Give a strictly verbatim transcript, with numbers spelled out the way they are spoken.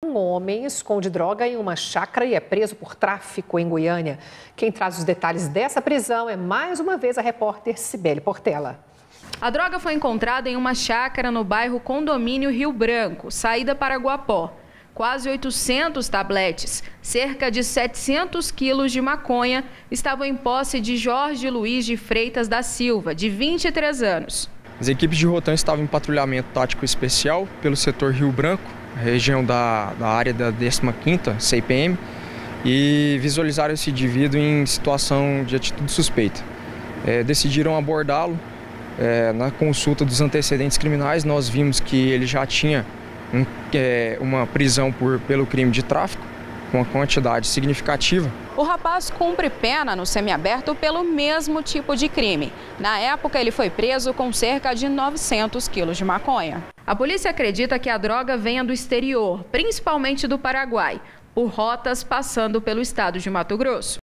Um homem esconde droga em uma chácara e é preso por tráfico em Goiânia. Quem traz os detalhes dessa prisão é mais uma vez a repórter Cibele Portela. A droga foi encontrada em uma chácara no bairro Condomínio Rio Branco, saída para Guapó. Quase oitocentos tabletes, cerca de setecentos quilos de maconha, estavam em posse de Jorge Luiz de Freitas da Silva, de vinte e três anos. As equipes de Rotan estavam em patrulhamento tático especial pelo setor Rio Branco, região da, da área da décima quinta C I P M, e visualizaram esse indivíduo em situação de atitude suspeita. É, decidiram abordá-lo. É, na consulta dos antecedentes criminais, nós vimos que ele já tinha um, é, uma prisão por, pelo crime de tráfico, com uma quantidade significativa. O rapaz cumpre pena no semiaberto pelo mesmo tipo de crime. Na época, ele foi preso com cerca de novecentos quilos de maconha. A polícia acredita que a droga venha do exterior, principalmente do Paraguai, por rotas passando pelo estado de Mato Grosso.